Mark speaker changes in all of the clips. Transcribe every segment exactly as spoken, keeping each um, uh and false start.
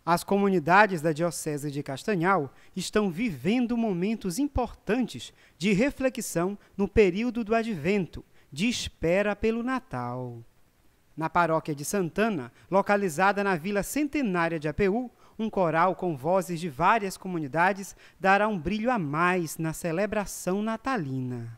Speaker 1: As comunidades da Diocese de Castanhal estão vivendo momentos importantes de reflexão no período do Advento, de espera pelo Natal. Na paróquia de Santana, localizada na Vila Centenária de Apeú, um coral com vozes de várias comunidades dará um brilho a mais na celebração natalina.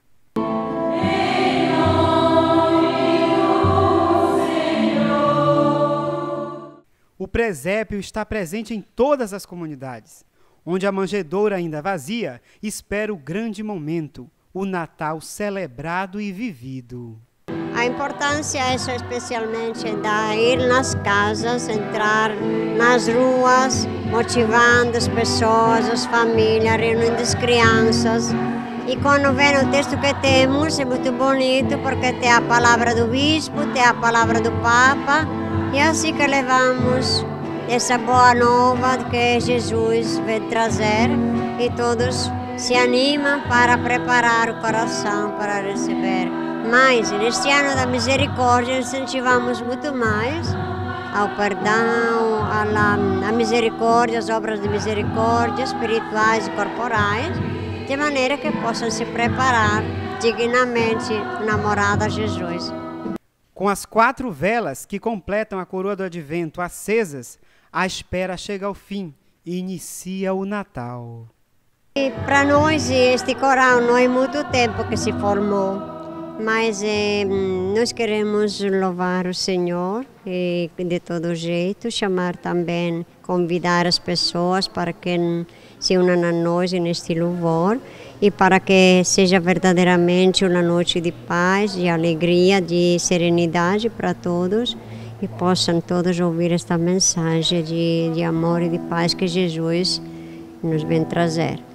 Speaker 1: O presépio está presente em todas as comunidades. Onde a manjedoura ainda vazia, espera o grande momento, o Natal celebrado e vivido.
Speaker 2: A importância é especialmente de ir nas casas, entrar nas ruas, motivando as pessoas, as famílias, reunindo as crianças. E quando vem o texto que temos, é muito bonito, porque tem a palavra do bispo, tem a palavra do Papa, e é assim que levamos essa boa nova que Jesus veio trazer, e todos se animam para preparar o coração para receber. Mas neste ano da misericórdia incentivamos muito mais ao perdão, à misericórdia, às obras de misericórdia espirituais e corporais, de maneira que possam se preparar dignamente na morada de Jesus.
Speaker 1: Com as quatro velas que completam a coroa do Advento acesas, a espera chega ao fim e inicia o Natal.
Speaker 2: Para nós este coral não é muito tempo que se formou, mas eh, nós queremos louvar o Senhor e, de todo jeito, chamar também, convidar as pessoas para que se unam a nós neste louvor e para que seja verdadeiramente uma noite de paz, de alegria, de serenidade para todos e possam todos ouvir esta mensagem de, de amor e de paz que Jesus nos vem trazer.